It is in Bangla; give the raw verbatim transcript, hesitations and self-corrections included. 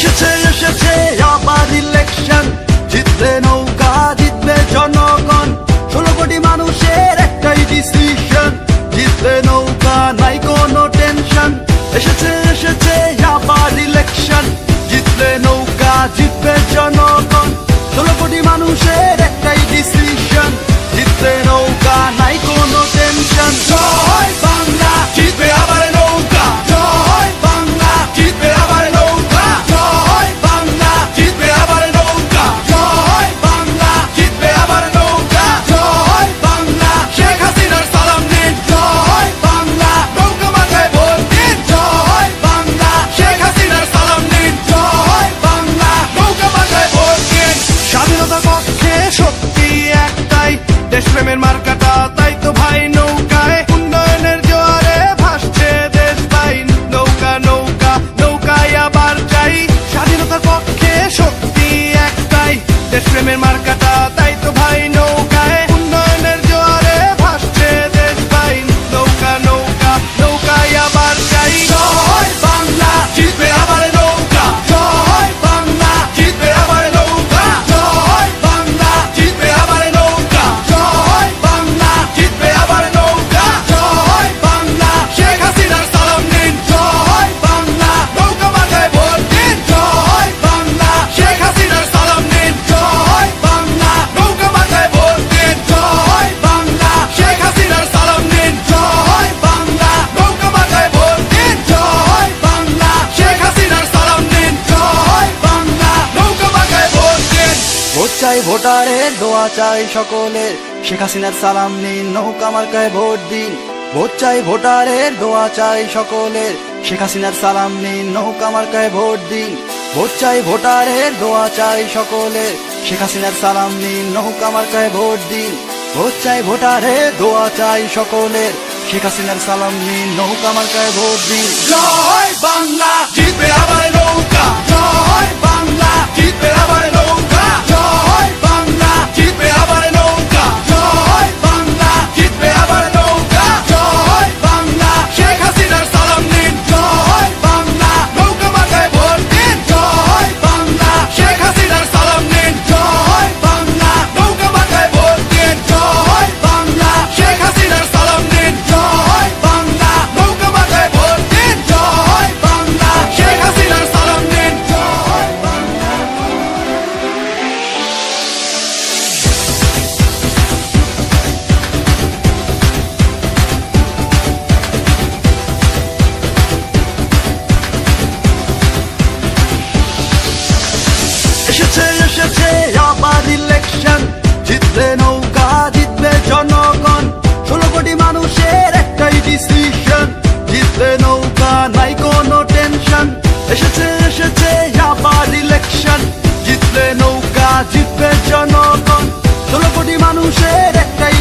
এসেছে এসেছে আবার ইলেকশন, জিতবে নৌকা জিতবে জনগণ, ষোলো কোটি মানুষের একটাই ডিসিশন, জিতবে নৌকা নাই কোনো টেনশন। এসেছে এসেছে আবার ইলেকশন, জিতবে নৌকা জিতবে জনগণ, ষোলো কোটি মানুষের একটাই ডিসিশন, জিতবে নৌকা নাই কোনো টেনশন। জয় বাংলা, জিতবে আবার নৌকা, জয় বাংলা, জিতবে আবার নৌকা, জয় বাংলা, জিতবে আবার নৌকা, জয় বাংলা, জিতবে আবার নৌকা, জয় বাংলা। শেখ হাসিনার সালাম নিন, জয় বাংলা, নৌকা মাথায় ভোট দিন, জয় বাংলা, শেখ হাসিনার সালাম নিন, জয় বাংলা, নৌকা মাথায় ভোট দিন। স্বাধীনতার পক্ষে শক্তি একটাই, দেশপ্রেমের মার্কাটা তাই তো ভাই নৌকায়, উন্নয়নের জোয়ারে ভাসছে দেশ ভাই, নৌকা নৌকা নৌকায় আবার যাই। স্বাধীনতার পক্ষে শক্তি একটাই, দেশপ্রেমের মার্কাটা তাই তো ভাই নৌকায়, উন্নয়নের জোয়ারে ভাসছে দেশ ভাই, নৌকা নৌকা নৌকায় আবার যাই। জয় বাংলা, জিতবে আবার নৌকা, জয় বাংলা, জিতবে আবার নৌকা, জয় বাংলা, জিতবে আবার নৌকা, জয় বাংলা, জিতবে আবার নৌকা, জয় বাংলা। শেখ হাসিনার সালাম নিন, জয় বাংলা, নৌকা মাথায় ভোট দিন, জয় বাংলা, শেখ হাসিনার সালাম নিন, জয় বাংলা, নৌকা মাথায় ভোট দিন, জয় বাংলা, শেখ হাসিনার সালাম নিন, জয় বাংলা, নৌকা মাথায় ভোট দিন, জয় বাংলা, শেখ হাসিনার সালাম নিন, জয় বাংলা, নৌকা মাথায় ভোট দিন। ভোট চাই ভোটারের, দোয়া চাই সকলের, শেখ হাসিনার সালাম নিন, নৌকা মার্কায় ভোট দিন। ভোট চাই ভোটারের, দোয়া চাই সকলের, শেখ হাসিনার সালাম নিন, নৌকা মার্কায় ভোট দিন। ভোট চাই ভোটারের, দোয়া চাই সকলের, শেখ হাসিনার সালাম নিন, নৌকা মার্কায় ভোট দিন। ভোট চাই ভোটারের, দোয়া চাই সকলের, শেখ হাসিনার সালাম নিন, নৌকা মার্কায় ভোট দিন। জয় বাংলা, জিতবে আবার নৌকা, জয় বাংলা, জিতবে আবার নৌকা, জয় বাংলা, জিতবে আবার নৌকা, জয় বাংলা, জিতবে আবার নৌকা, জয় বাংলা। শেখ হাসিনার সালাম নিন, জয় বাংলা, নৌকা মাথায় ভোট দিন, জয় বাংলা, শেখ হাসিনার সালাম নিন, জয় বাংলা, নৌকা মাথায় ভোট দিন, জয় বাংলা, শেখ হাসিনার সালাম নিন, জয় বাংলা, নৌকা মাথায় ভোট দিন, জয় বাংলা, শেখ হাসিনার সালাম নিন, জয় বাংলা। এসেছে এসেছে আবার ইলেকশন, জিতবে নৌকা জিতবে জনগণ, ষোলো কোটি মানুষের একটাই ডিসিশন, জিতবে নৌকা নাই কোনো টেনশন। এসেছে এসেছে আবার ইলেকশন, জিতবে নৌকা জিতবে জনগণ, ষোলো কোটি মানুষের একটাই